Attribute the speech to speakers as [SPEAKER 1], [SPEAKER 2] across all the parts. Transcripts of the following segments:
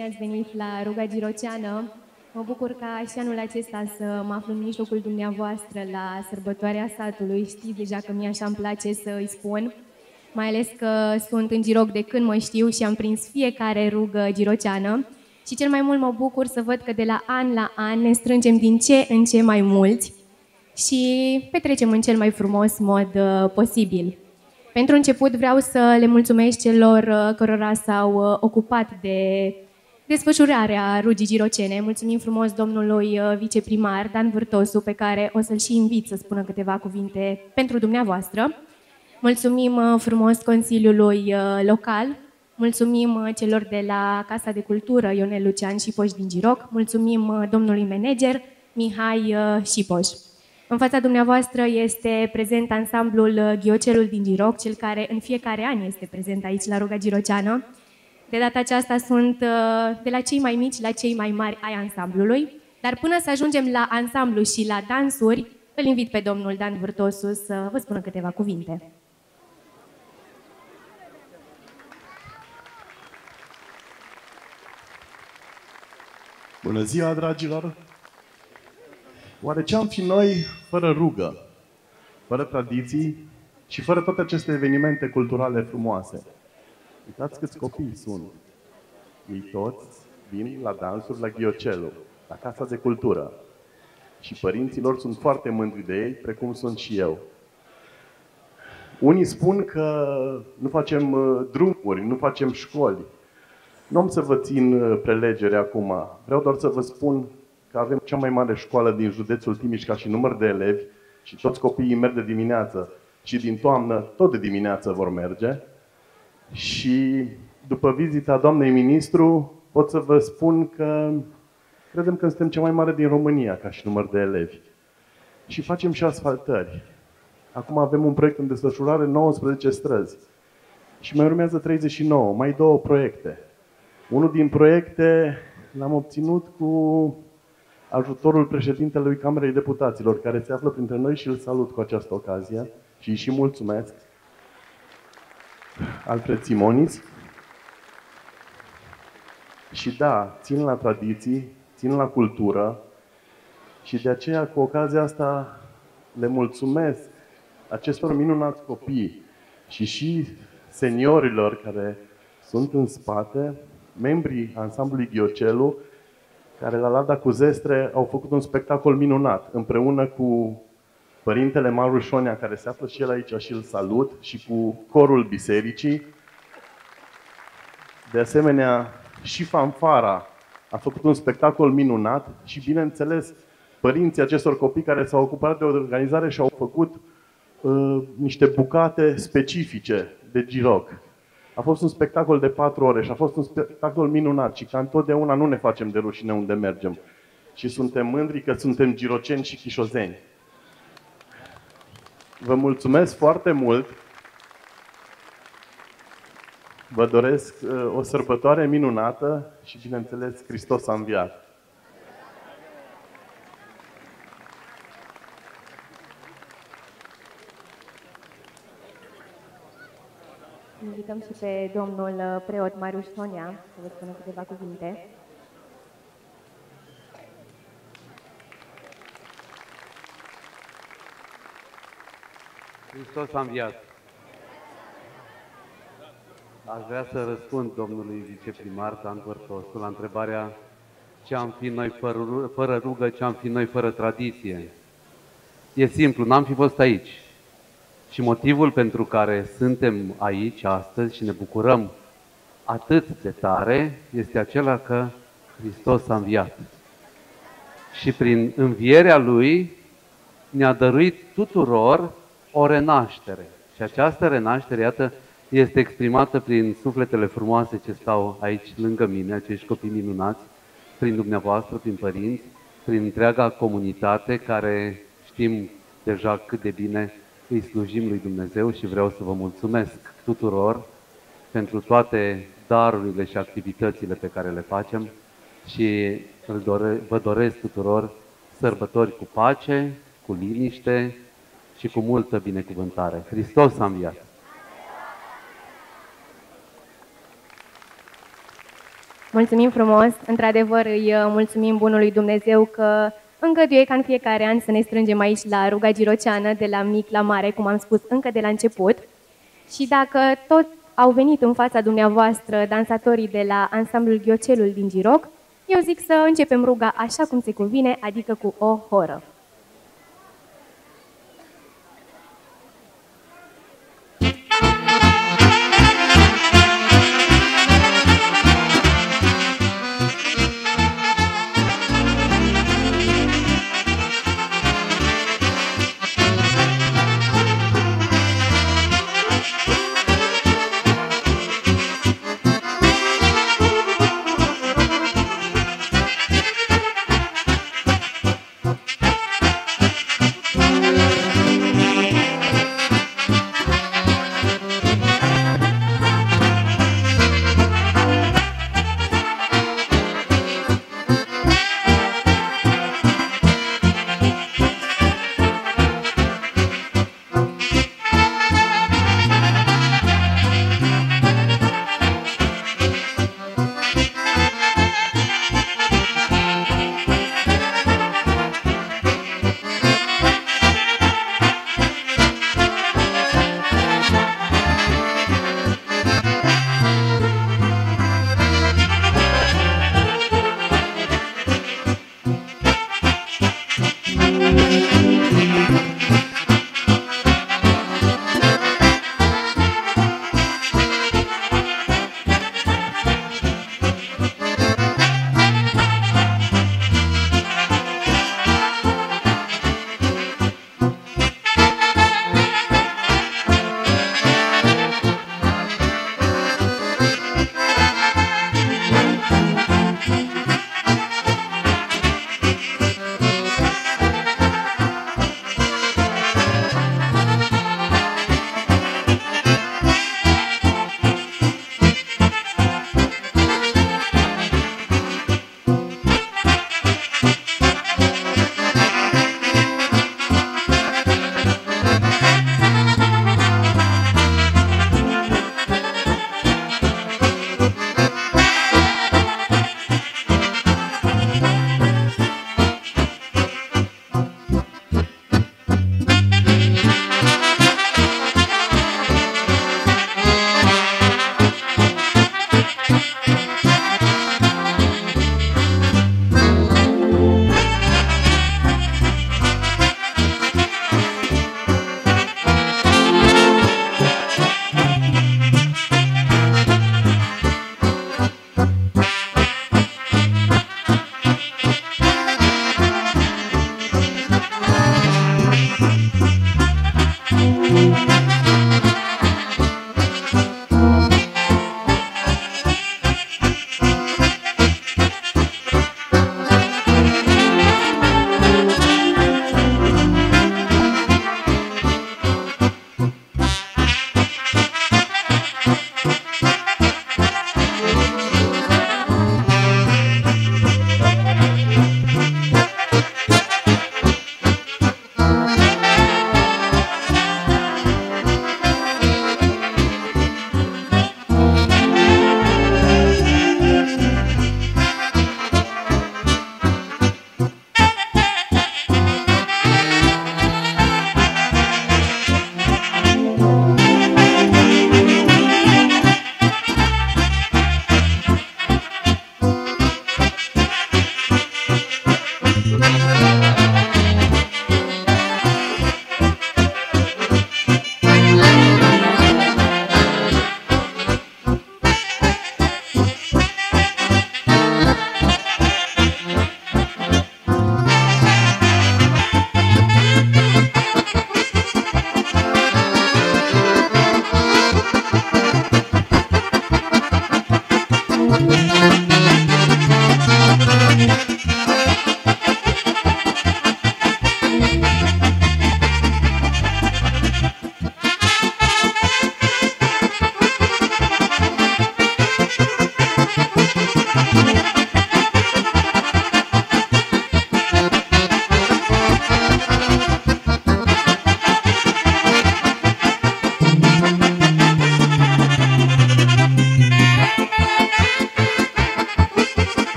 [SPEAKER 1] bine ați venit la Ruga Giroceană. Mă bucur ca și anul acesta să mă aflu în mijlocul dumneavoastră la sărbătoarea satului. Știți deja că mie așa îmi place să îi spun, mai ales că sunt în Giroc de când mă știu și am prins fiecare rugă giroceană. Și cel mai mult mă bucur să văd că de la an ne strângem din ce în ce mai mulți și petrecem în cel mai frumos mod posibil. Pentru început vreau să le mulțumesc celor cărora s-au ocupat de desfășurarea Rugii Girocene. Mulțumim frumos domnului viceprimar Dan Vârtosu, pe care o să-l și invit să spună câteva cuvinte pentru dumneavoastră. Mulțumim frumos Consiliului Local, mulțumim celor de la Casa de Cultură Ionel Lucian Șipoș din Giroc, mulțumim domnului manager Mihai Șipoș. În fața dumneavoastră este prezent ansamblul Ghiocelul din Giroc, cel care în fiecare an este prezent aici la Ruga Giroceană. De data aceasta sunt de la cei mai mici la cei mai mari ai ansamblului, dar până să ajungem la ansamblu și la dansuri, îl invit pe domnul Dan Vârtosu să vă spună câteva cuvinte.
[SPEAKER 2] Bună ziua, dragilor! Oare ce am fi noi fără rugă, fără tradiții și fără toate aceste evenimente culturale frumoase? Uitați câți copii sunt. Ei toți vin la dansuri la Ghiocelul, la Casa de Cultură. Și părinții lor sunt foarte mândri de ei, precum sunt și eu. Unii spun că nu facem drumuri, nu facem școli. Nu am să vă țin prelegere acum. Vreau doar să vă spun că avem cea mai mare școală din județul Timiș ca și număr de elevi și toți copiii merg de dimineață și din toamnă tot de dimineață vor merge. Și după vizita doamnei ministru pot să vă spun că credem că suntem cea mai mare din România ca și număr de elevi. Și facem și asfaltări. Acum avem un proiect în desfășurare, 19 străzi. Și mai urmează 39, mai 2 proiecte. Unul din proiecte l-am obținut cu ajutorul președintelui Camerei Deputaților, care se află printre noi și îl salut cu această ocazie și îi și mulțumesc. Alfred Simonis. Și da, țin la tradiții, țin la cultură și de aceea cu ocazia asta le mulțumesc acestor minunați copii și seniorilor care sunt în spate, membrii ansamblului Ghiocelu, care la Lada cu Zestre au făcut un spectacol minunat, împreună cu Părintele Maru Șonea, care se află și el aici și îl salut, și cu corul bisericii. De asemenea, și Fanfara a făcut un spectacol minunat și, bineînțeles, părinții acestor copii care s-au ocupat de organizare și au făcut niște bucate specifice de Giroc. A fost un spectacol de 4 ore și a fost un spectacol minunat și ca întotdeauna nu ne facem de rușine unde mergem. Și suntem mândri că suntem giroceni și chișozeni. Vă mulțumesc foarte mult. Vă doresc o sărbătoare minunată și, bineînțeles, Hristos a înviat.
[SPEAKER 1] Invităm și pe domnul preot Marius Sonia să vă spună câteva cuvinte.
[SPEAKER 3] Hristos a înviat. Aș vrea să răspund domnului viceprimar Dan Vârtosu la întrebarea ce am fi noi fără rugă, ce am fi noi fără tradiție. E simplu, n-am fi fost aici. Și motivul pentru care suntem aici astăzi și ne bucurăm atât de tare este acela că Hristos a înviat. Și prin învierea Lui ne-a dăruit tuturor o renaștere. Și această renaștere, iată, este exprimată prin sufletele frumoase ce stau aici lângă mine, acești copii minunați, prin dumneavoastră, prin părinți, prin întreaga comunitate care știm deja cât de bine îi slujim lui Dumnezeu și vreau să vă mulțumesc tuturor pentru toate darurile și activitățile pe care le facem și vă doresc tuturor sărbători cu pace, cu liniște și cu multă binecuvântare. Hristos a înviat!
[SPEAKER 1] Mulțumim frumos! Într-adevăr îi mulțumim bunului Dumnezeu că îngăduie ca în fiecare an să ne strângem aici la Ruga Giroceană, de la mic la mare, cum am spus încă de la început. Și dacă tot au venit în fața dumneavoastră dansatorii de la ansamblul Ghiocelul din Giroc, eu zic să începem ruga așa cum se cuvine, adică cu o horă.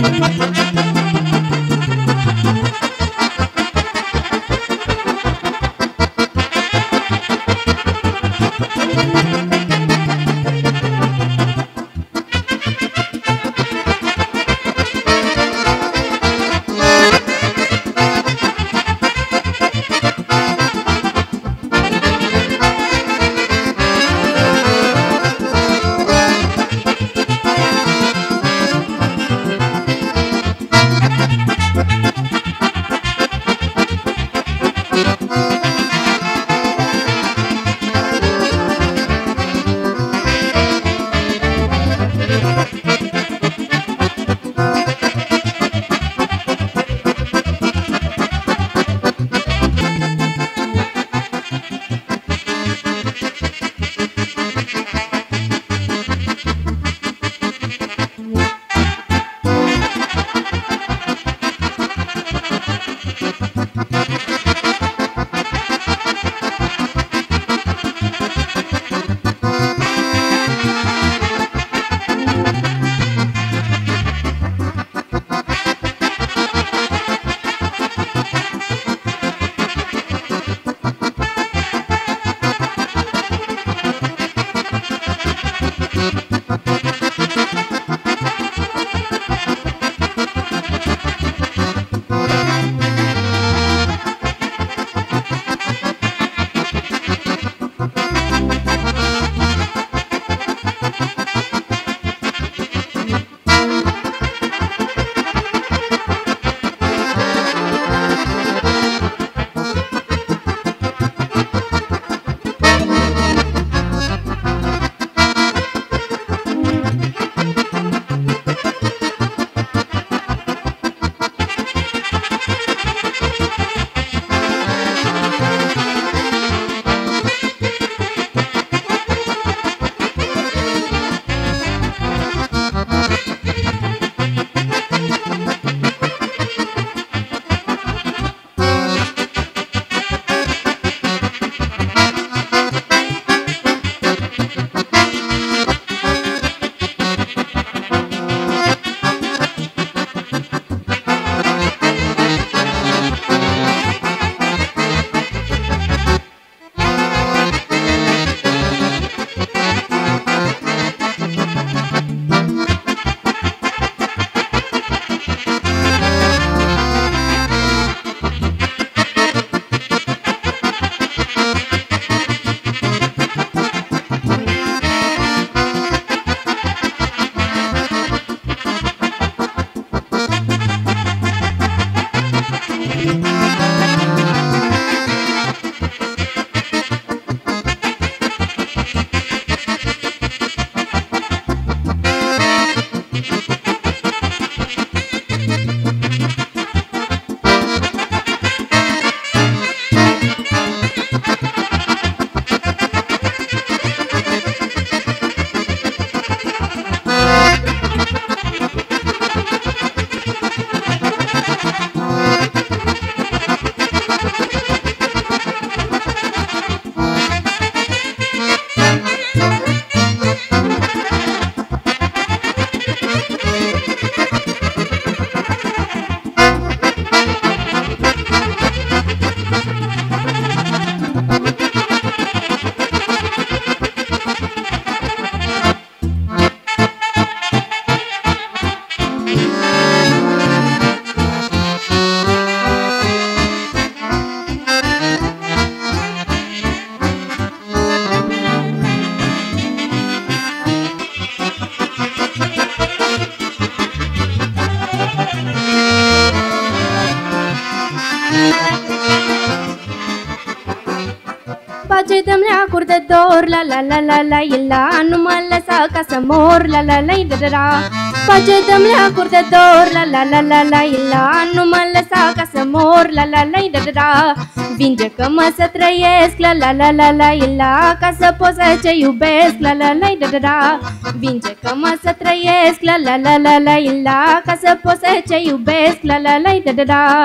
[SPEAKER 4] Face dă-mi leacuri de dor, la la la la la la, nu mă lăsa ca să mor, la la la da da da. Face dă-mi leacuri de dor, la la la la la la, nu mă lăsa ca să mor, la la la da da da. Vindecă-mă să trăiesc, la la la la la la, ca să pot să te iubesc, la la la da da da. Vindecă-mă să trăiesc, la la la la la la, ca să pot să te iubesc, la la la da da da.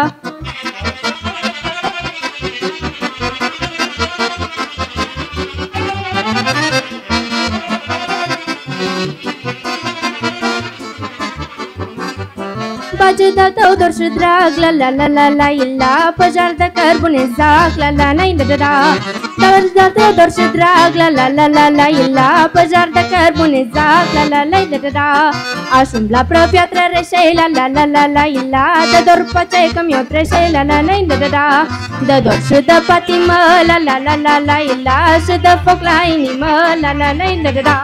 [SPEAKER 4] Bage de-al tău dor și drag, la la la la la la, păjar de cărbune zac, la la la la la. Bage de-al tău dor și drag, la la la la la la, păjar de cărbune zac, la la la la la. Aș umbla pe piatră reșei, la la la la la la, de dor pace că mi-o treșe, la la la la la. De dor și de patimă, la la la la la la, și de foc la inimă, la la la la la.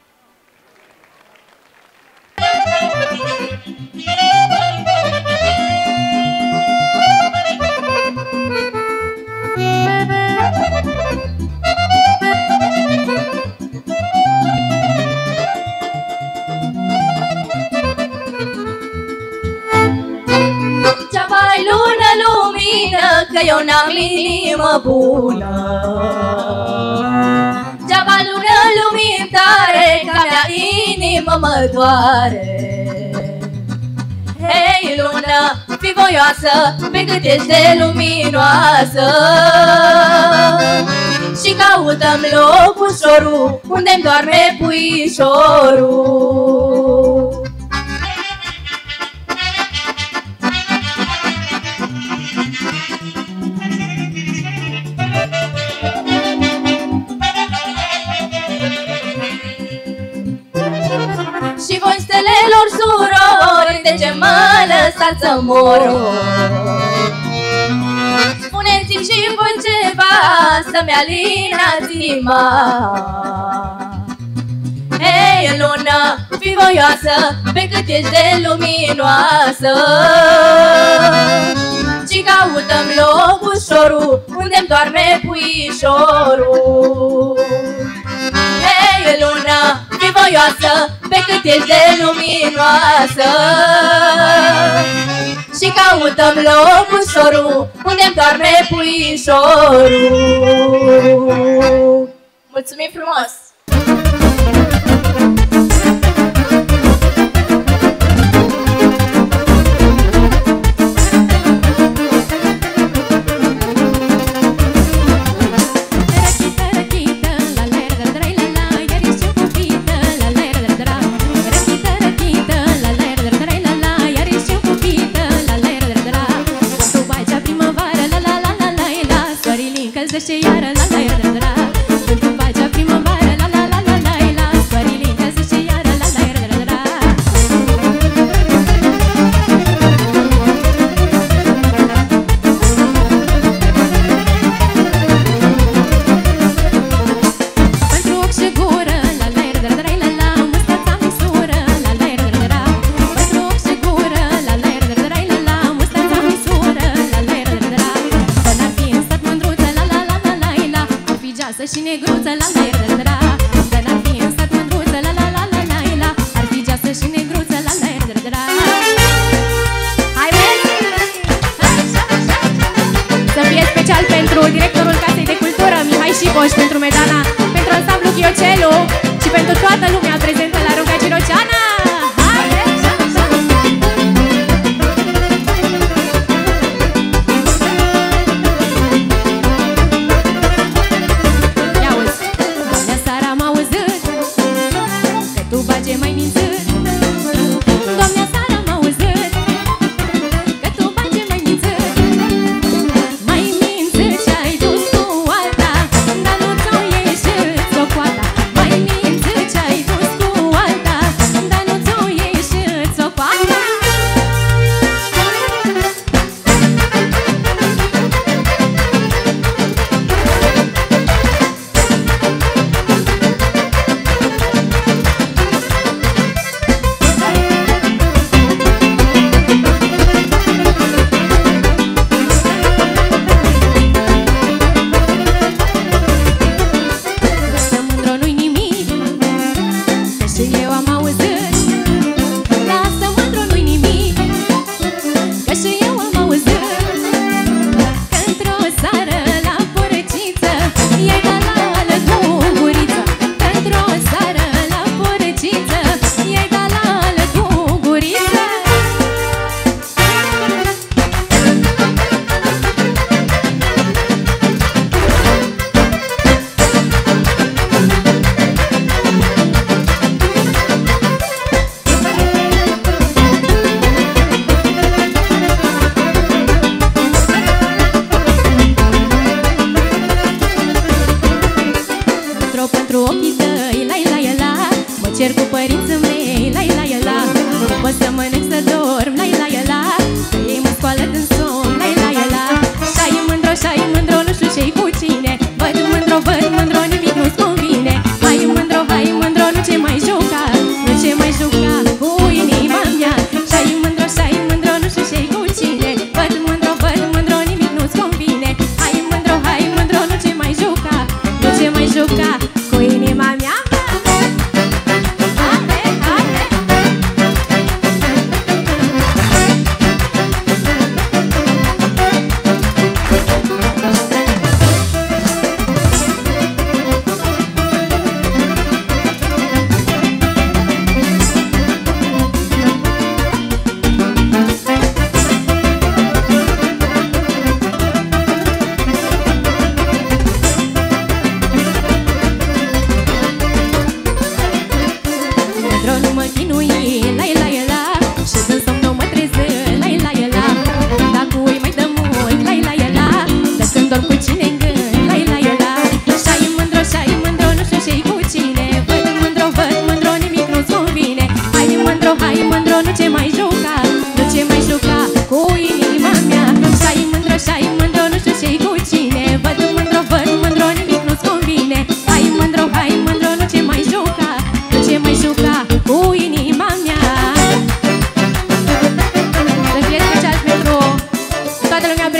[SPEAKER 5] Ce-vai lună lumină, că eu n-am inimă bună. Ce-vai lună lumină tare, că mea inimă mă doare. Hei lună, fii voioasă, pe cât ești de luminoasă. Și caută-mi locușorul, unde-mi doarme puișorul. Și voi stelelor surori, de ce mă lăsați să mor? Spuneți-mi și voi ceva, să-mi alinați inima. Hei lună, fii voioasă, pe cât ești de luminoasă. Și caută-mi locușorul, unde-mi doarme puișorul. Hei lună, fii voioasă, pe cât ești de luminoasă. Și caută-mi locușorul, unde-mi doarme puișorul. Mulțumim frumos!
[SPEAKER 1] Și iară la la la la, când pacea primăvară la la la la la la, soarele încălzește și iară la la la la la. Pentru ochi și gură la la la la la la, mustața misură la la la la la. Pentru ochi și gură la la la la la la, mustața misură la la la la la. Că n-ar fi în sat mândruță la la la la la, ar fi geasă și negruță la la la la la. Că n-ar fi în sat mândruță la la la la la, ar fi geasă și negruță la la la la la. Hai mergi! Să fie special pentru directorul Casei de Cultură Mihai Șipoș, pentru Medana, pentru ansamblu Chiocelu și pentru toată lumea prezentă la Runga Ciroceana. Hai mergi!
[SPEAKER 4] Mai mință ce-ai dus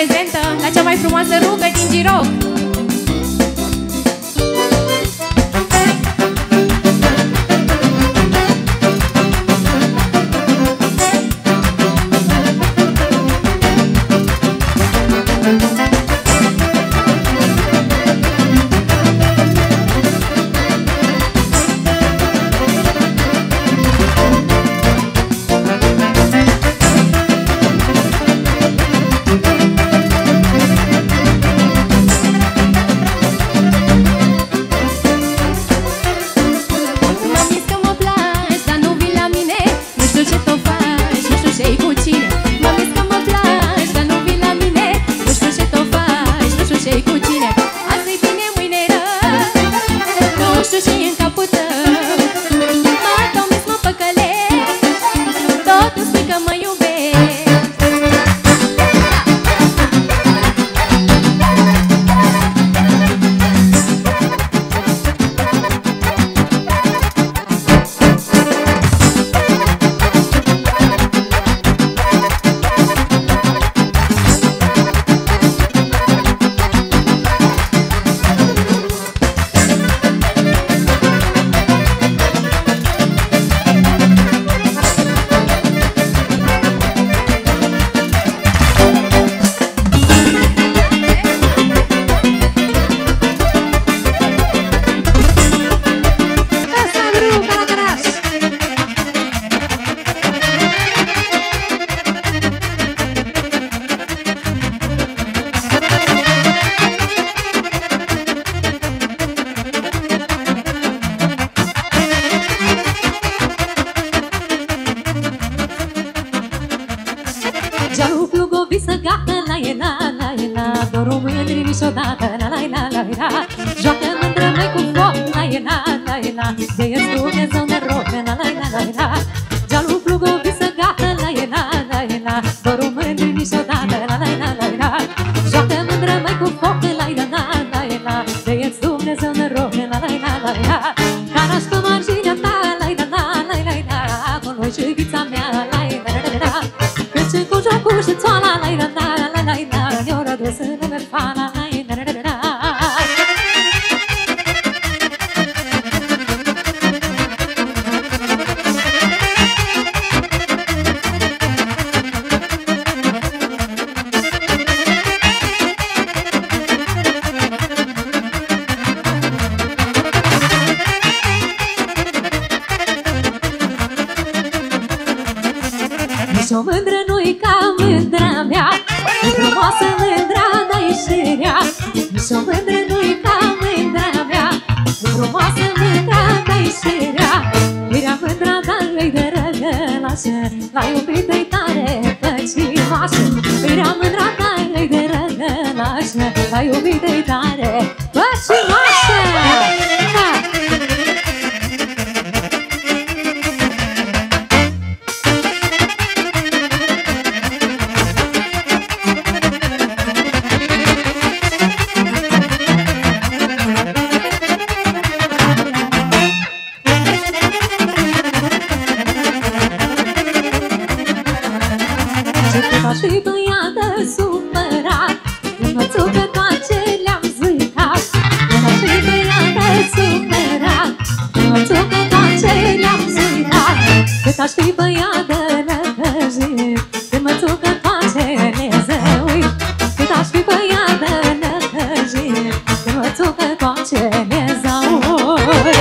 [SPEAKER 1] prezentă la cea mai frumoasă rugă din Giroc.
[SPEAKER 6] Și-o mândră nu-i ca mândra mea, e frumoasă mândra, dar e și rea. Și-o mândră nu-i ca mândra mea, e frumoasă mândra, dar e și rea. Era mândra, dar îi de răgălașă, l-a iubit-i tare păcinoasă. Era mândra, dar îi de răgălașă, l-a iubit-i tare păcinoasă. Aș fi băiat de năcăjit, când mă țucă toate nezăuit. Cât aș fi băiat de năcăjit, când mă țucă toate nezăuit.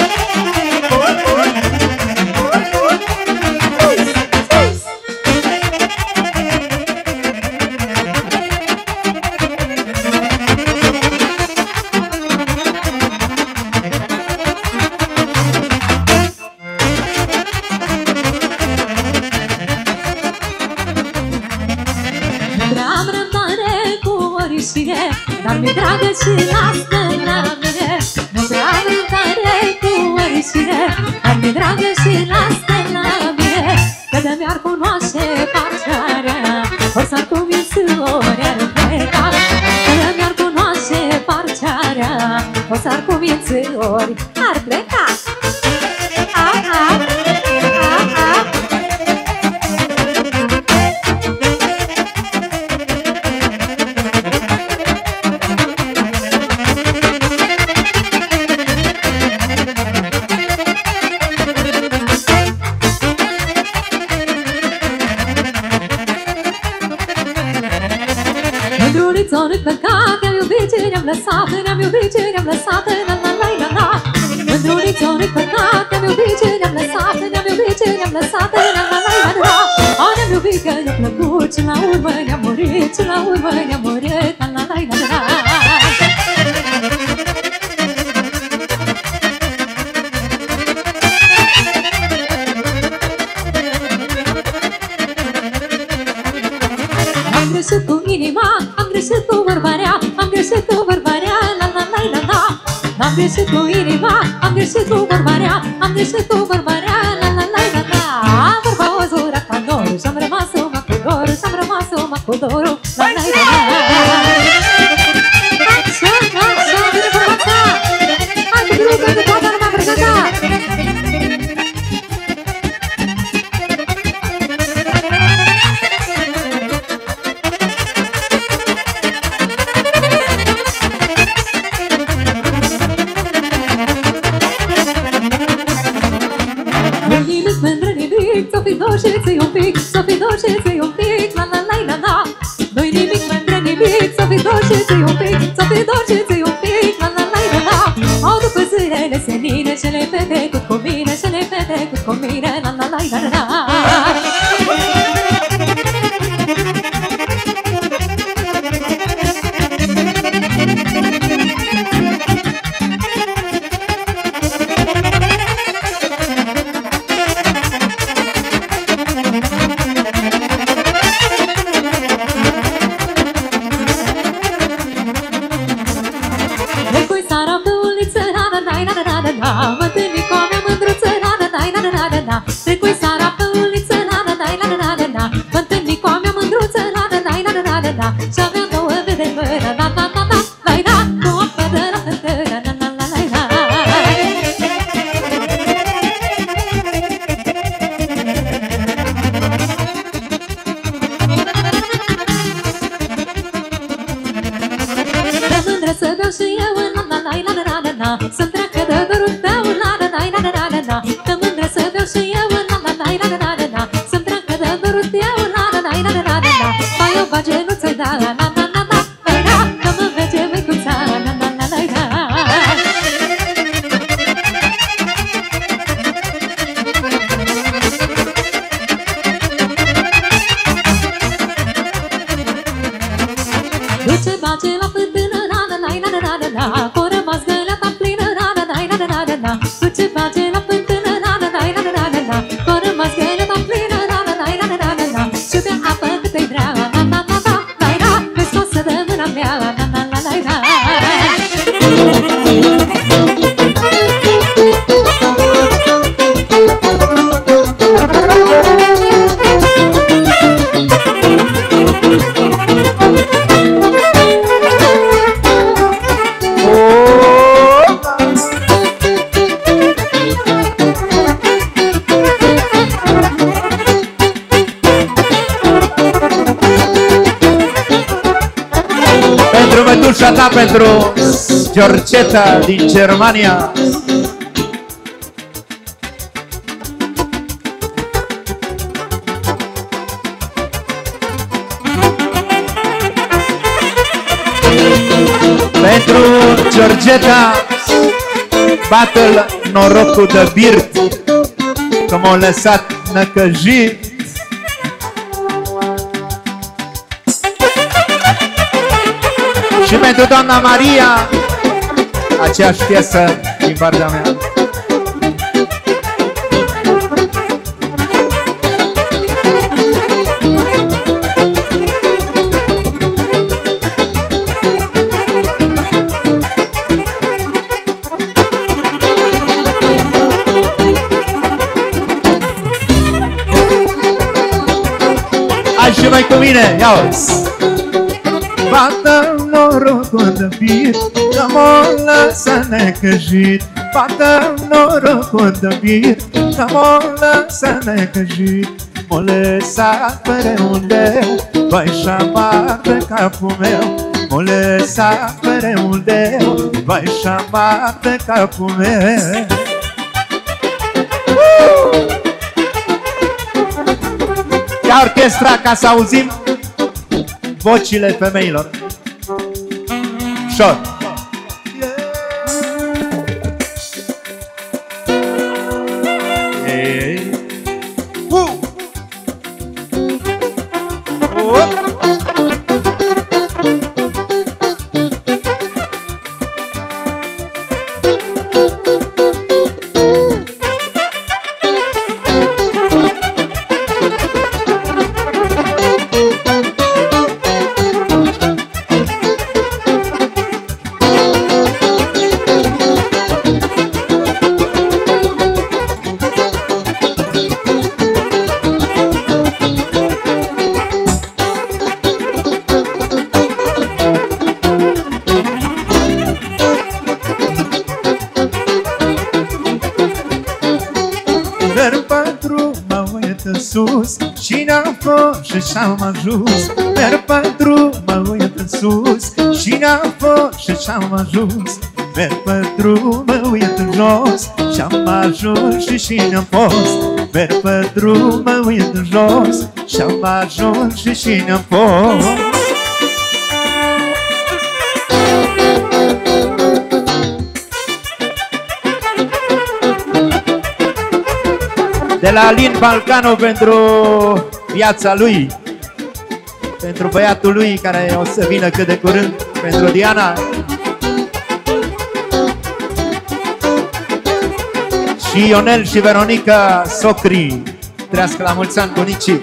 [SPEAKER 6] Dar mi-e dragă și lasă la mine. Nu-mi am răbdare cu oricine, dar mi-e dragă și lasă la mine. Că de mi-ar cunoaște parcearea, ori s-ar cuminți, ori ar pleca. Că de mi-ar cunoaște parcearea, ori s-ar cuminți, ori ar pleca. Mândruliță, nu-i păcat, ne-am iubit ce ne-am lăsat, ne-am iubit ce ne-am lăsat, la-la-la-la-la. Mândruliță, nu-i păcat, ne-am iubit ce ne-am lăsat, ne-am iubit ce ne-am lăsat, la-la-la-la-la. Ne-am iubit că ne-a plăcut și la urmă ne-am murit, și la urmă ne-am murit, la-la-la-la-la. Am greșit cu inima, am greșit cu bărbarea, am greșit cu bărbarea, la-la-la-la-la. Am greșit cu inima, am greșit cu bărbarea, am greșit cu bărbarea, la-la-la-la-la. Vorba o zura ca dorul și-am rămas numai cu dorul, și-am rămas numai cu dorul, la-la-la-la-la. Așa, așa, vine vorba ta. Hai cu drugul de toată lumea pregăta. S-o fi doșețe un pic, s-o fi doșețe un pic, la-la-la-la-la. Nu-i nimic mândră nimic, s-o fi doșețe un pic, s-o fi doșețe un pic, la-la-la-la-la. Au după zilele senine și le petrecut cu mine, și le petrecut cu mine, la-la-la-la-la. Mă întâlni cu a mea mândruță, la-la-la-la-la-la. Trecui seara pe uliță, la-la-la-la-la-la. Mă întâlni cu a mea mândruță, la-la-la-la-la-la. Și avea două vederi, mă, la-la-la-la-la-la. Cu apă de la fântă, la-la-la-la-la-la. De mândră să beau și eu, la-la-la-la-la-la. Să-mi treacă de dorul tău, la-la-la-la-la-la. Te mândră să beau și eu, la-la-la-la-la-la. Să-mi treacă de dorul tău, la-la-la-la-la-la. Mai o bage, nu ți-o da, la-la-la-la-la-la. Că mă merge măicuța, la-la-la-la-la-la. Du-ce bage la fântână, la-la-la-la-la-la. Că-o rămas găleata plină, la-la-la-la-la-la. Du-ce bage la fântână, la-la-la-la-la-la. Că-o rămas găleata plină, la-la-la-la-la-la. Și bea apă cât-i vrea, la-la-la-la-la-la. Vezi că o să dă mâna mea, la-la-la-la-la-la.
[SPEAKER 7] Pentru mătușa ta, pentru Georgeta din Germania. Pentru Georgeta, bată-l norocul de birt, că m-a lăsat năcăjit. Și pentru doamna Maria, aceeași piesă din partea mea. Hai și mai cu mine, ia-o-ți! Bată-mi norocul de birt, că m-o lăsă necăjit. Bată-mi norocul de birt, că m-o lăsă necăjit. M-o lăsat pe undeu, vai șamar pe capul meu. M-o lăsat pe undeu, vai șamar pe capul meu. Ia orchestra ca să auzim vocile femeilor. ușor. Și-am ajuns, merg pe drum, mă uit în sus și n-am fost și-am ajuns. Merg pe drum, mă uit în jos și-am ajuns și n-am fost. Merg pe drum, mă uit în jos și-am ajuns și n-am fost. De la Alin Balcanu pentru viața lui, pentru băiatul lui care o să vină cât de curând, pentru Diana. Și Ionel și Veronica Socri, trească la mulți ani bunicii.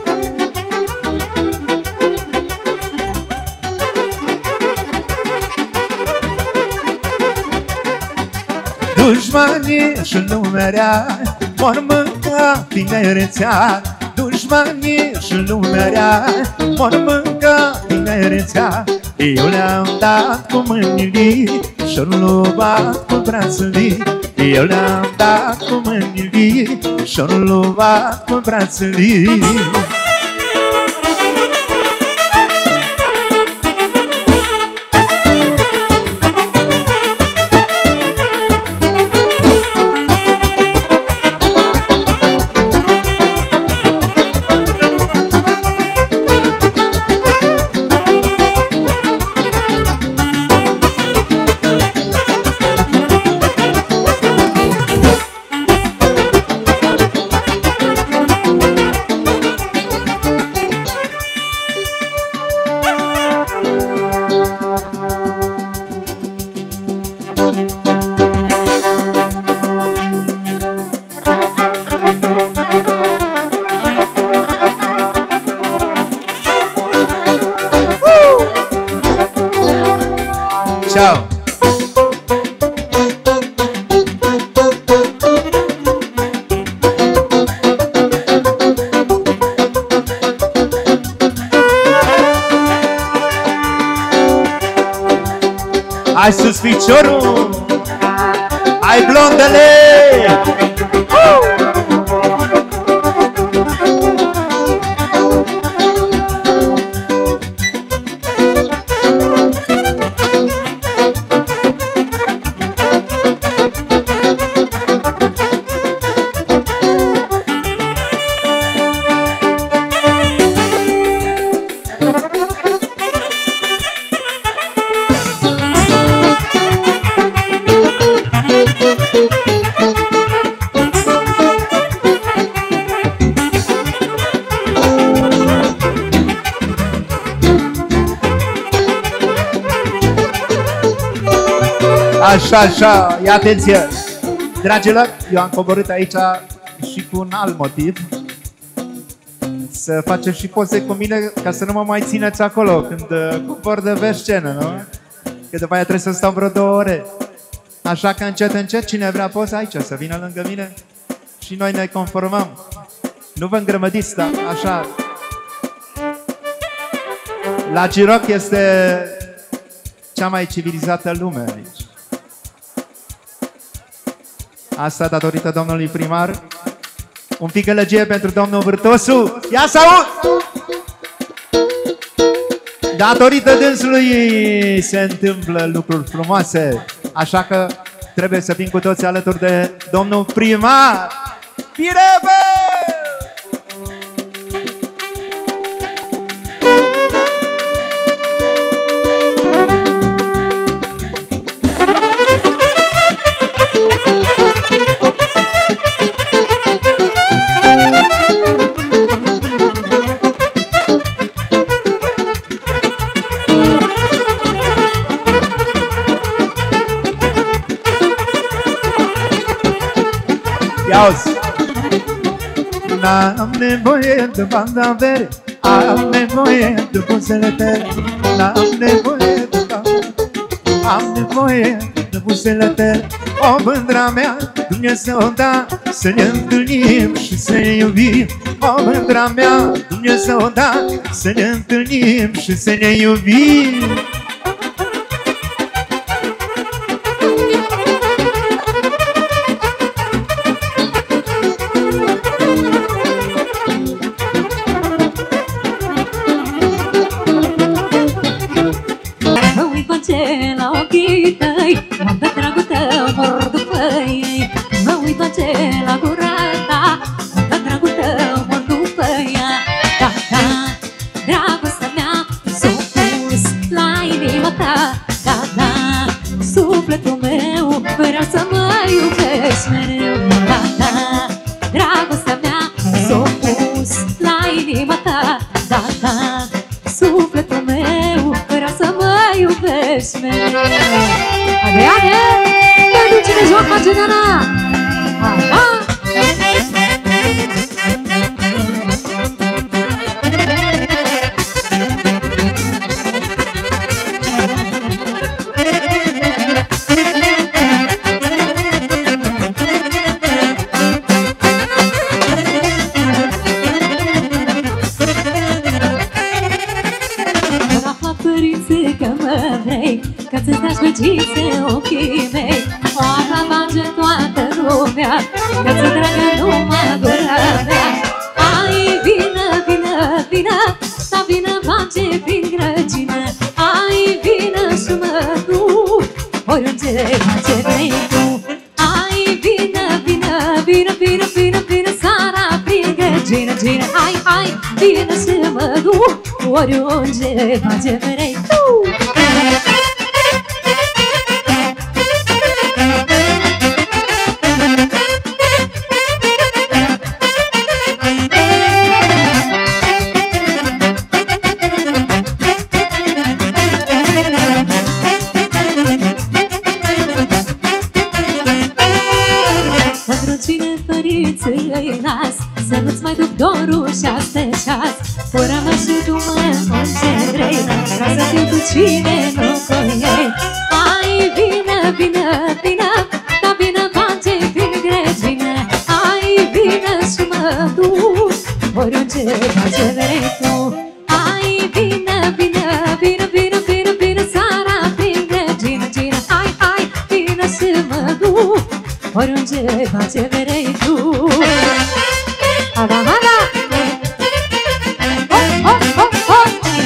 [SPEAKER 7] Dușmanii și lumea rea vor mânca tinerețea. Dușmanii și lumea rea vor mânca tinerețea. Eu le-am dat cu mâinile și-o luat cu brațele. Eu le-am dat cu mâinile și-o luat cu brațele. Ciao. Hai sus piciorul, hai blondele. Așa, așa, ia atenție. Dragilor, eu am coborât aici și cu un alt motiv. Să faceți și poze cu mine ca să nu mă mai țineți acolo când cobor de pe scenă, nu? Că după aia trebuie să stau vreo 2 ore. Așa că încet, încet, cine vrea poza aici să vină lângă mine și noi ne conformăm. Nu vă îngrămădiți, dar așa. La Giroc este cea mai civilizată lume aici. Asta datorită domnului primar. Un pic gălăgie pentru domnul Vârtosu. Ia să aud! Datorită dânsului se întâmplă lucruri frumoase. Așa că trebuie să fim cu toți alături de domnul primar. Pirebe! Auzi! N-am nevoie de bandavere, am nevoie de buzele tale. N-am nevoie de bandavere, am nevoie de buzele tale. O mândra mea, Dumnezeu da, să ne întâlnim și să ne iubim. O mândra mea, Dumnezeu da, să ne întâlnim și să ne iubim.
[SPEAKER 6] La ochii tăi, mă dă dragul tău, mor după ei. Mă uit face la gura ta, mă dă dragul tău, mor după ea. Da, da, dragostea mea s-o pus la inima ta. Da, da, sufletul meu vreau să mă iubești mereu. Da, da, dragostea mea s-o pus la inima ta. Da, da, sufletul meu vreau să mă iubești mereu. Haide, haide! Pentru cine joacă Genana! Aha! Că-ți stai șmecițe ochii mei, o aplaude toată lumea, că-ți dragă numai gura mea. Ai, vină, vină, vină, da vină, face prin grăgină. Ai, vină și mă duc, oriunde face vrei tu. Ai, vină, vină, vină, vină, vină, vină, seara prin grăgină, gină. Ai, ai, vină și mă duc, oriunde face vrei tu. Părinții las, să nu-ți mai duc dorul șase-șas. Fără-mă și tu mă concentrei, ca să fiu cu cine nu cu ei. Ai, vină, vină, vină, da vină, face prin grăgină. Ai, vină și mă duc, oriunde face vrei tu. Ai, vină, vină, vină, vină, vină, vină, seara prin grăgină, gină. Ai, ai, vină și mă duc, oriunde face vrei tu. Hala, hala! Hop, hop, hop, hop!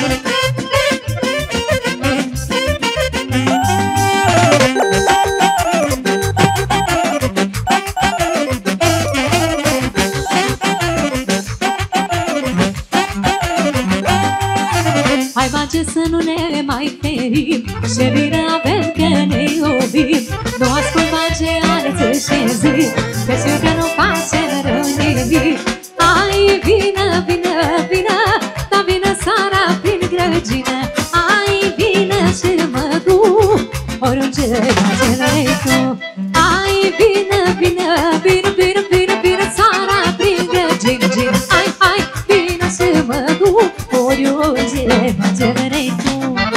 [SPEAKER 6] Hai, face să nu ne mai ferim, ce bine avem că ne iubim. Nu asculta ce are și zi, că știu că nu face rău nimic. Ai, vină, vină, vină, da vină seara prin grăgină. Ai, vină și mă duc, oriunde face vrei tu. Ai, vină, vină, vină, vină, vină, vină, seara prin grăgină, gină. Ai, ai, vină și mă duc, oriunde face vrei tu.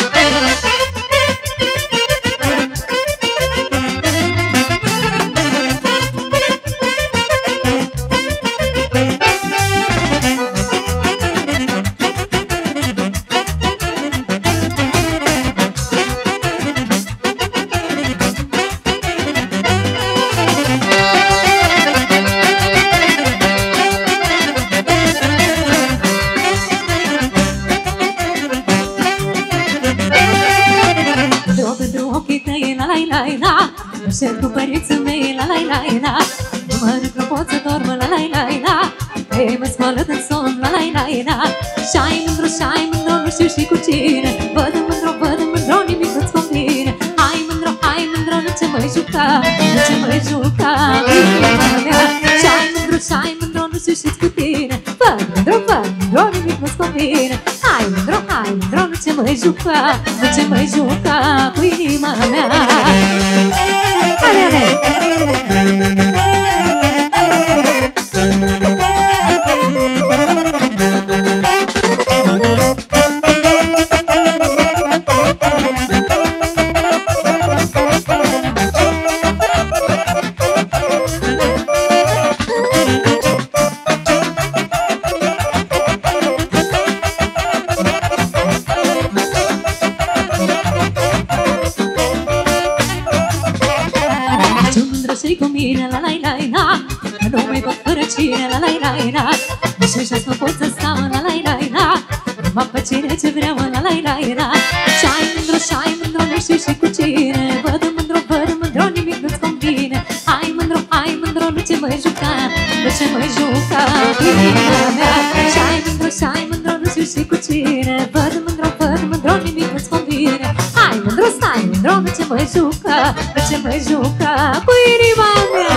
[SPEAKER 6] Șer cu părinții mei, la-la-la-la. Nu mănânc, nu pot să dorm, la-la-la-la. Ei mă spală în somn, la-la-la-la. Și-ai mândru, nu știu și cu cine. Văd-o mândru, nimic nu-ți convine. Hai mândru, nu ce mai juca, nu ce mai juca inima mea. Și-ai mândru, nu știu și cu tine. Văd mândru, nimic nu-ți convine. Hai mândru, nu ce mai juca, nu ce mai juca cu inima mea. Ale, ale! la la la la. Nici în jos nu pot să stau, la la la la. Numai pe cine ce vreau, la la la la. Și-ai mândru, nu știu și cu cine. Văd mândru, nimic nu-ți convine. Hai mândru, nu ce mă juca, nu ce mă juca, inima mea. Și-ai mândru, nu știu și cu cine. Văd mândru, nimic nu-ți convine. Hai mândru, stai mândru, nu ce mă juca, nu ce mă juca, cu inima mea.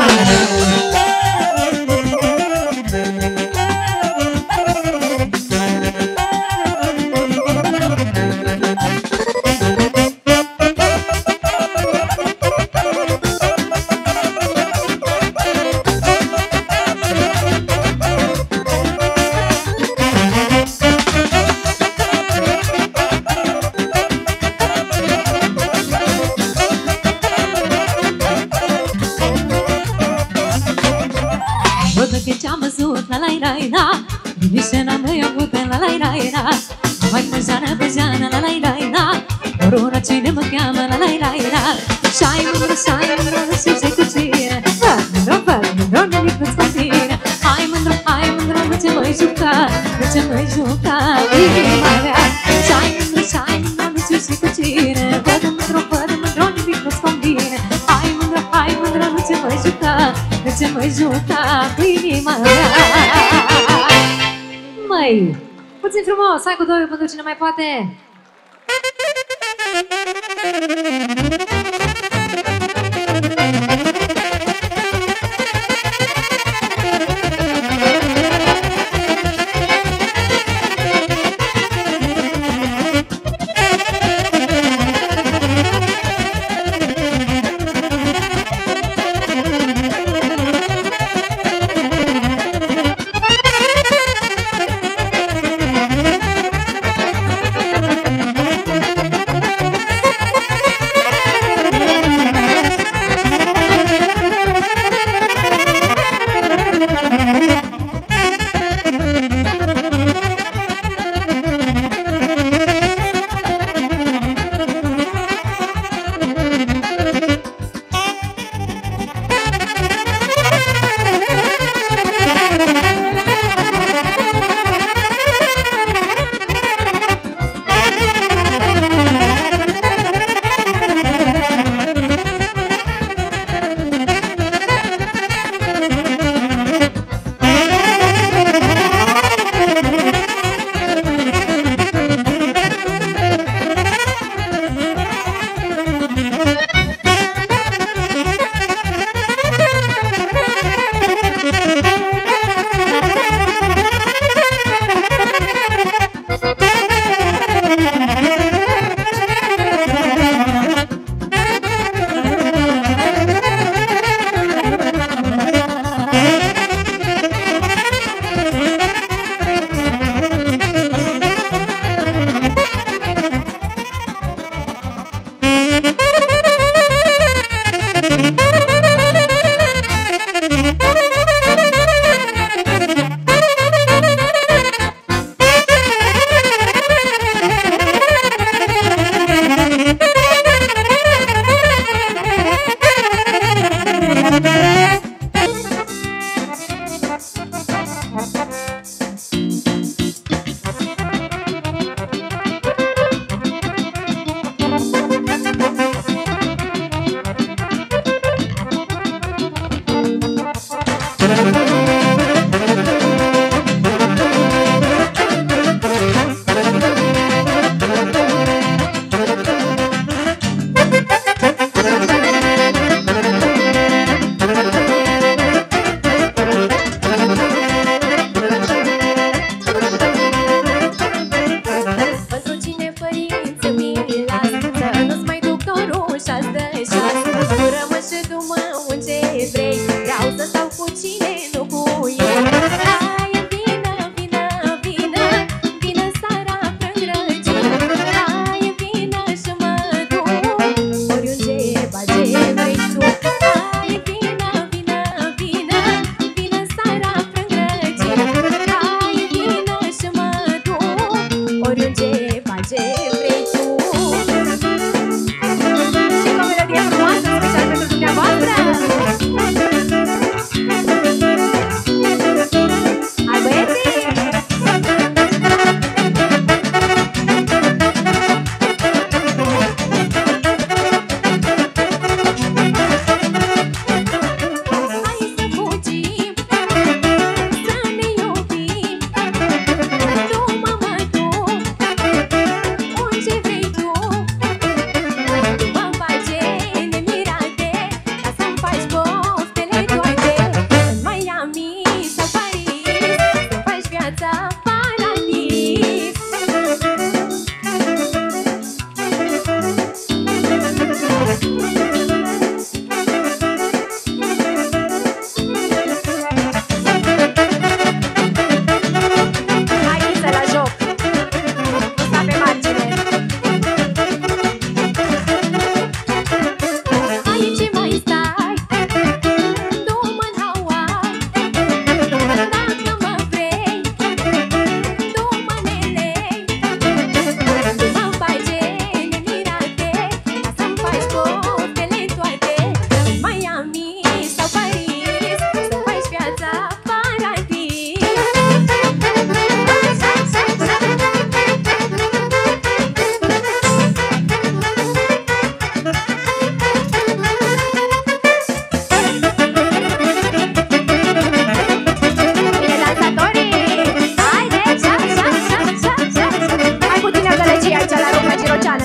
[SPEAKER 6] Liniștea mea i-a avut la la la la. Mai pe Jeana, la la la la. Oruna cine mă cheamă, la la la la. Și-ai mândru, nu știu ce cu cine. Văd mândru, nimic nu-ți convine. Hai mândru, nu ce mă juca, nu ce mă juca, inima mea. Și-ai mândru, nu știu ce cu cine. Văd mândru, nimic nu-ți convine. Hai mândru, nu ce mă juca, nu ce mă juca, cu inima mea. Măi, puțin frumos, hai cu doi pentru cine mai poate.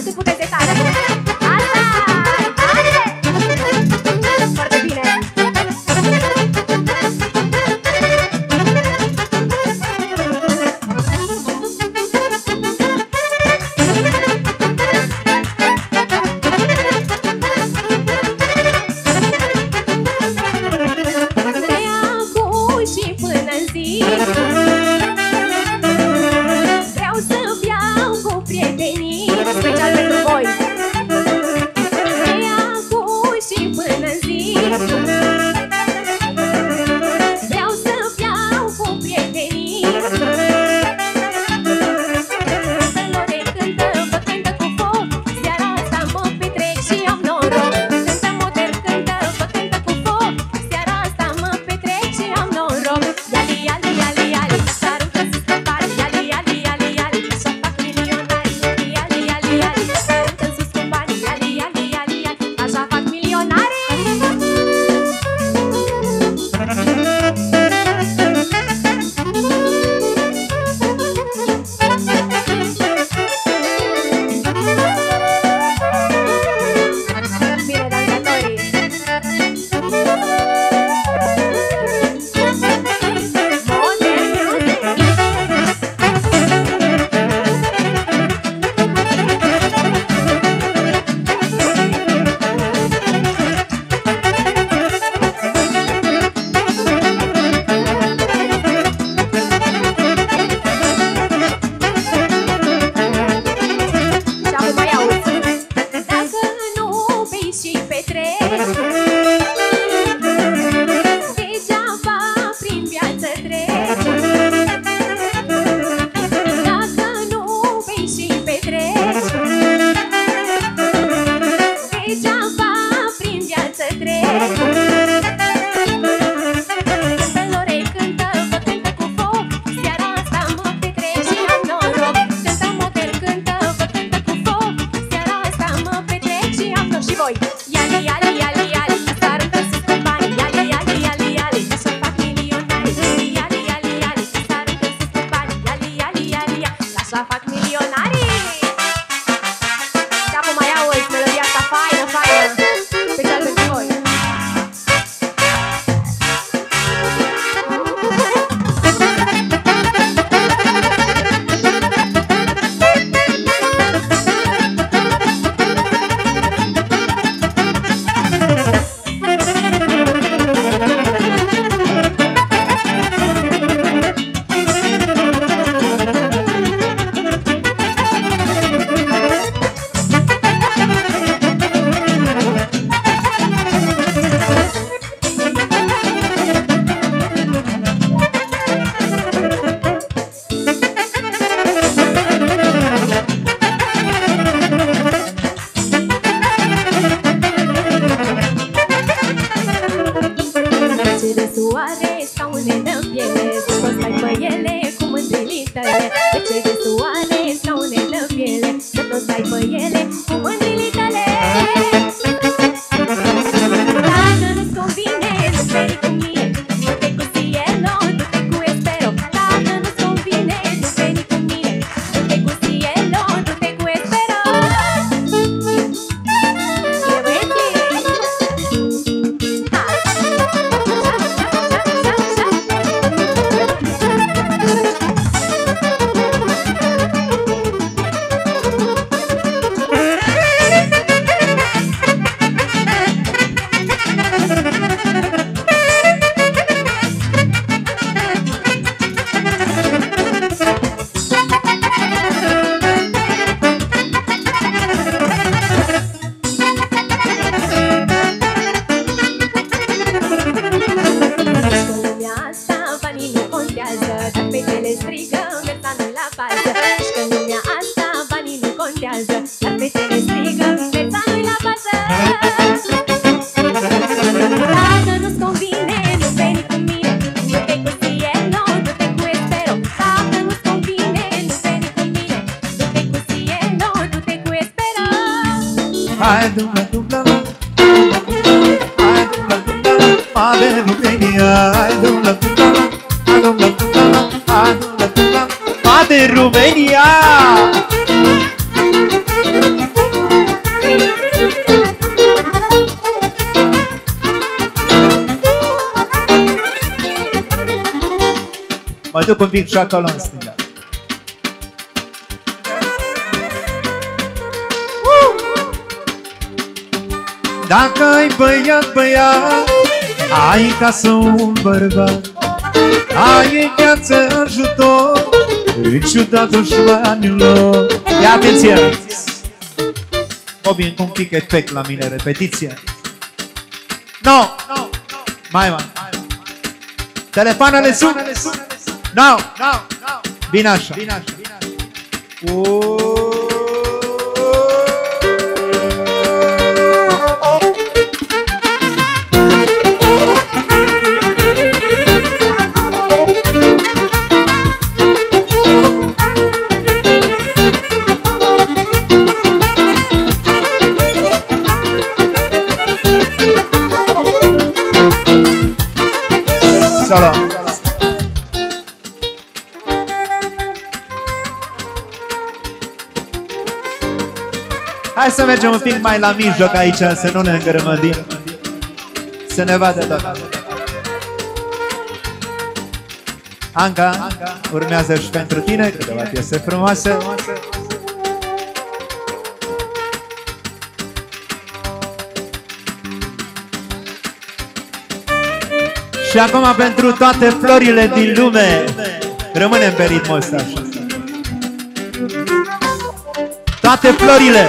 [SPEAKER 4] cât puteți de tare. Asta! Tare! Foarte bine! Vreau să beau cu prietenii, special pentru voi. De acum și până în zi vreau să beau cu prietenii. Lore cântă, vă cântă cu foc, seara asta mă petrec și am noroc. Cântă modern, cântă, vă cântă cu foc, seara asta mă petrec și am noroc. Iali, iali, iali, iali, s-aruncă sus pe bani. Iali, iali, iali, iali, așa fac milionari. Iali, iali, iali, s-aruncă sus pe bani. Iali, iali, iali, iali, așa fac milionari. Bine, dansatorii! Și acum mai auzi. Dacă nu bei și petreci, degeaba prin viață treci. Dacă nu bei și petreci, degeaba prin viață treci. Cântă Lore, cântă, vă cântă cu foc, seara asta mă petrec și am noroc. Cântă modern, cântă, vă cântă cu foc, seara asta mă petrec și am noroc. Și voi! Iali, iali, iali, iali, s-aruncă sus pe bani. Iali, iali, iali, iali, așa fac milionari. Iali, iali, iali, s-aruncă sus pe bani. Iali, iali, iali, iali, așa fac milionari. Și acum mai auzi melodia asta faină, faină, special pentru voi. Ce de soare, scaunele în piele, să poți stai pe ele cu mândrilii tale. De ce de soare, scaunele în piele, să poți stai pe ele cu mândrilii tale. Dacă nu-ți convine, nu veni cu mine, du-te cu Cielo, du-te cu Espero. Dacă nu-ți convine, nu veni cu mine, du-te cu Cielo, du-te cu Espero. E băieții!
[SPEAKER 7] Hai dubla dubla la, hai dubla dubla la, mare România. Hai dubla dubla la, hai dubla dubla la, hai dubla dubla la, mare România. duc un pic și acolo în stânga. Dacă ai băiat, băiat, ai casă un bărbat, ai în viață ajutor, în ciuda dușmanilor. Ia atenție! O bine, cu un pic efect la mine, repetiție. No! Mai. Telefoanele sunt? No! Bine așa. Solo. Hai să mergem un pic mai la mijloc aici, să nu ne îngărămădim, să ne vadă tot. Anca, urmează și pentru tine câteva piese frumoase. Și acum pentru toate florile din lume, rămânem pe ritmul ăsta așa. Toate florile!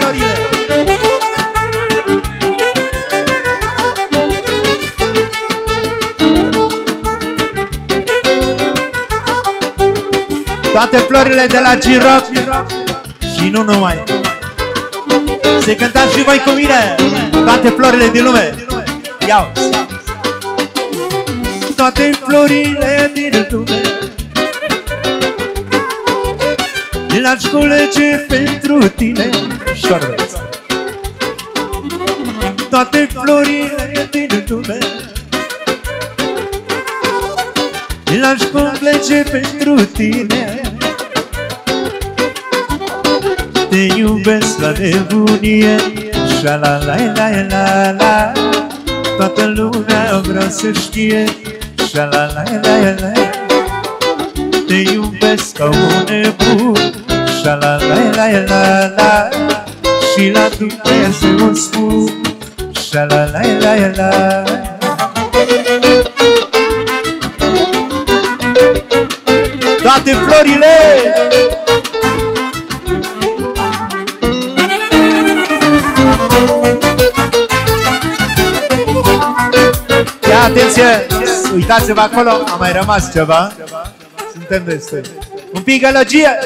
[SPEAKER 7] Toate florile de la G-Rock și nu numai. Se cântați și voi cu mine, toate florile din lume. Iau! Toate florile din lume le-aș culege pentru tine. Șoarbeți! Toate florile din lume le-aș culege pentru tine. Te iubesc la nebunie, șa-la-la-la-la-la. Toată lumea vrea să știe, șa-la-la-la-la-la. Te iubesc ca un nebun, șa-la-la-la-la-la. Și la Dumnezeu îți spun, șa-la-la-la-la-la. Toate florile! Ia atenție! Uitați-vă acolo, a mai rămas ceva. Suntem destui. Un pic gălăgie!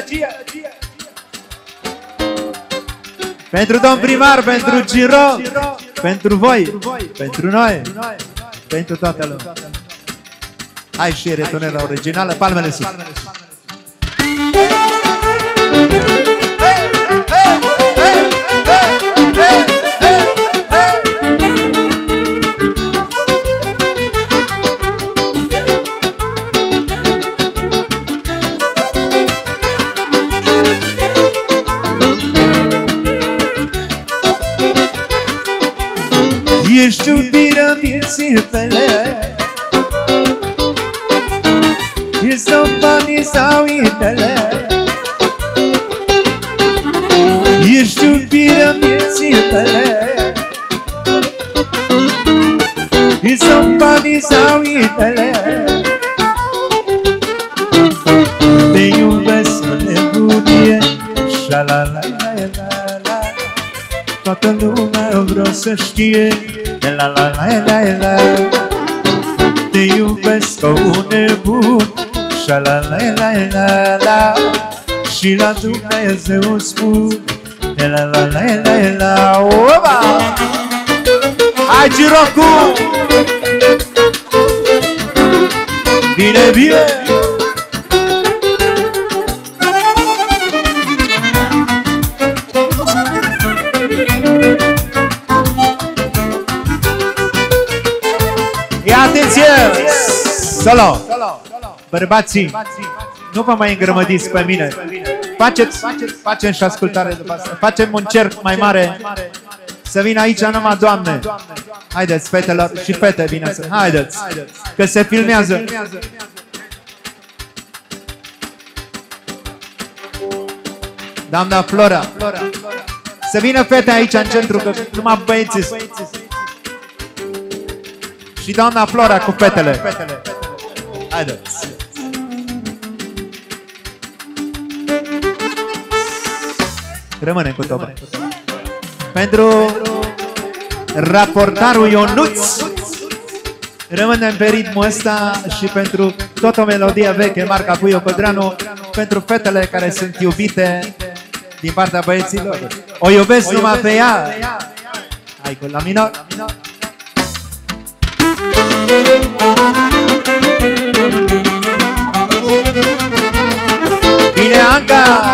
[SPEAKER 7] Pentru domn primar, pentru Giro, pentru voi, pentru noi, pentru toată lumea. Hai și retonera originală, palmele sus. Ești iubirea vieții mele, ești-o banii sau inele. Ești iubirea vieții mele, ești-o banii sau inele. Te iubesc în nebunie, șa-la-la-la-la-la. Toată lumea vreau să știe, la-la-la-la-la-la. Te iubesc ca un nebun, șa-la-la-la-la-la. Și la Dumnezeu spun, la-la-la-la-la-la. Oba! Hai, Girocu! Bine, bine! Ia atenție! Solo! Bărbații, nu vă mai îngrămădiți pe mine. Facem și ascultare după asta. Facem un cerc mai mare. Să vină aici numai doamne. Haideți, fetelor și fete, bine să... Haideți, că se filmează. Doamna Flora. Să vină fete aici în centru, că numai băieții. Și doamna Flora cu fetele. Haideți. Rămânem cu toba. Pentru raportarul Ionuț, rămânem pe ritmul ăsta și pentru tot o melodie veche, marca Puiu Codreanu, pentru fetele care sunt iubite din partea băieților. O iubesc numai pe ea. Hai cu la minor. Bine, Anca!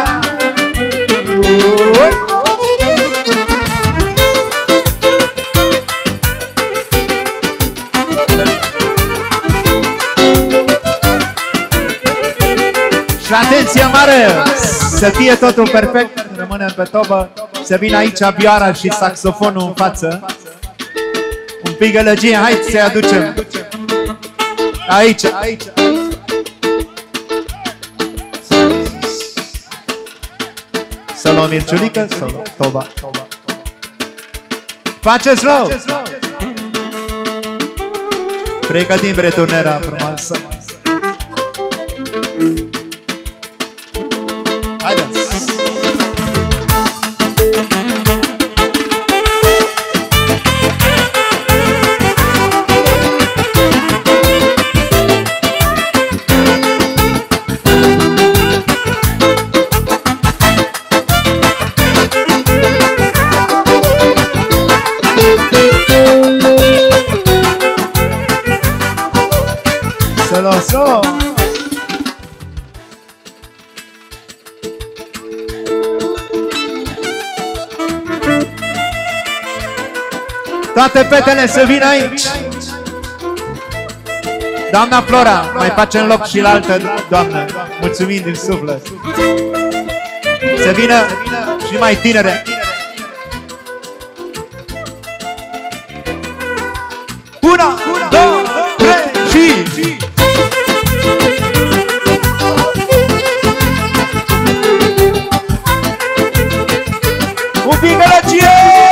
[SPEAKER 7] Și atenție mare! Să fie totul perfect, rămânem pe tobă. Să vină aici vioara și saxofonul în față. Un pic gălăgie, hai să-i aducem. Aici. Să luăm Mirciulică, să luăm toba. Faceți rău! Pregătim returnera frumoasă. Haideți! Să lăsăm! Toate fetele să vină aici. Doamna Flora, mai facem loc și la altă doamnă. Mulțumim din suflet. Să vină și mai tinere. Una, două, trei și... Un pic gălăgie!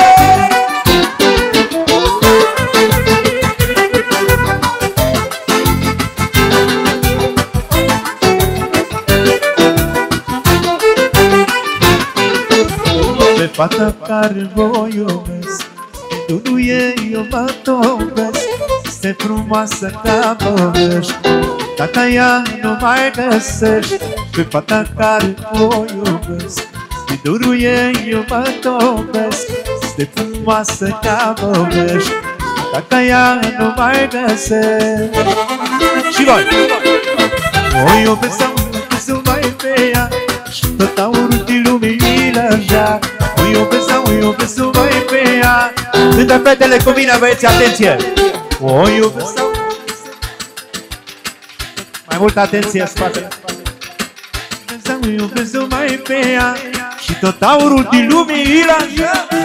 [SPEAKER 7] Pe fata care vă iubesc, tu ei eu mă tobesc. Este frumoasă ca băvești, dacă ea nu mai găsești. Pe fata care o iubesc, de durul ei eu mă tobesc. Este frumoasă ca băvești, dacă ea nu mai găsești. Și voi! O iubesc să mai pe ea, și tot aurul din lumii lăjea. O iubesc să mai pe ea. Cântă fetele cu mine, băieți, atenție! O iubesc să... Mai multă atenție în spate. O iubesc să mai pe ea, și tot aurul din lumii lăjea.